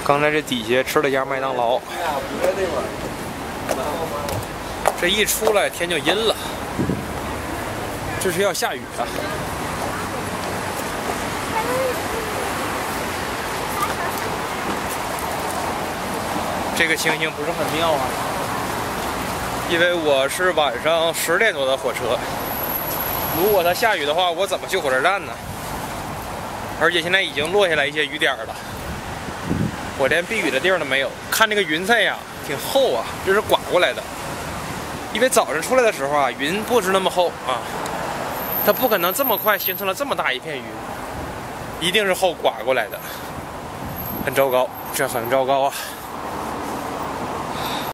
刚才这底下吃了家麦当劳，这一出来天就阴了，这是要下雨啊！这个情形不是很妙啊，因为我是晚上10点多的火车，如果它下雨的话，我怎么去火车站呢？而且现在已经落下来一些雨点了。 我连避雨的地儿都没有，看这个云彩呀，挺厚啊，这是刮过来的。因为早上出来的时候啊，云不是那么厚啊，它不可能这么快形成了这么大一片云，一定是后刮过来的，很糟糕，这很糟糕啊。